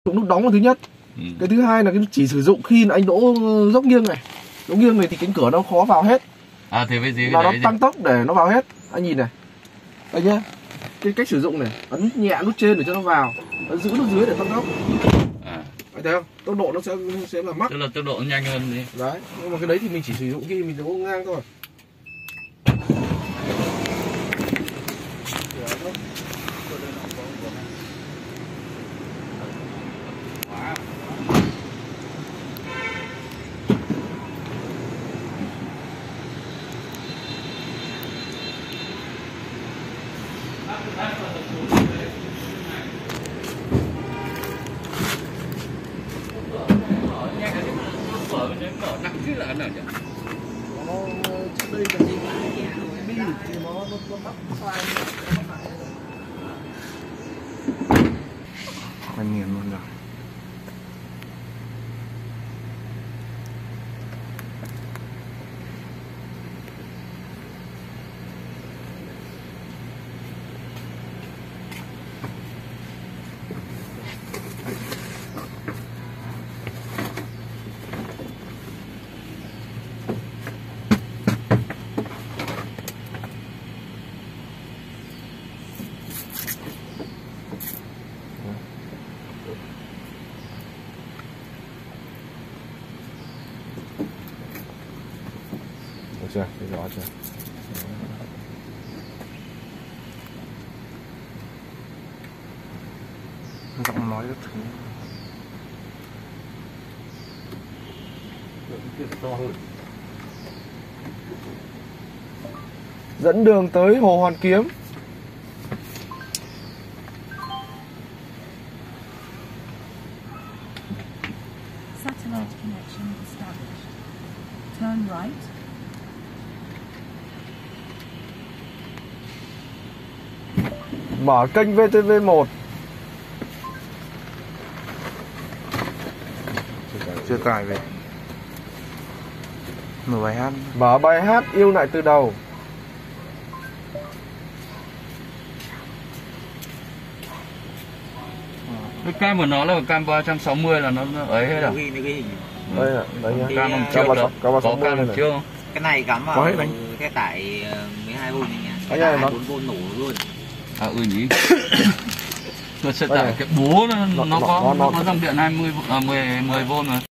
Nút đóng là thứ nhất. Cái thứ hai là cái chỉ sử dụng khi anh đỗ dốc nghiêng này. Dốc nghiêng này thì cánh cửa nó khó vào hết. Thì cái gì và nó tăng tốc để nó vào hết. Anh nhìn này. Đây nhá. Cái cách sử dụng này, ấn nhẹ nút trên để cho nó vào, giữ nút dưới để tăng tốc. Anh thấy không? Tốc độ nó sẽ là mắc. Tức là tốc độ nhanh hơn đi. Đấy, nhưng mà cái đấy thì mình chỉ sử dụng khi mình đỗ ngang thôi. Đây là cái bi thì nó bắt sai anh nghiền luôn rồi. Được chưa? Thấy rõ chưa? Giọng nói rất thứ. Dẫn đường tới Hồ Hoàn Kiếm. Satellite connection established. Turn right. Mở kênh VTV1. Chưa tải về. Mở bài hát. Mở bài hát Yêu Lại Từ Đầu. Cái cam của nó là cam 360 là nó ấy hết à? Đây ạ, đây nhá. Cam bằng trước đó. Có cam bằng trước không? Cái này cắm vào cái tải 12V này nha. Cái tải 4V nổ luôn. Nhỉ. Tôi sẽ tải cái bố nó có dòng điện 10V mà.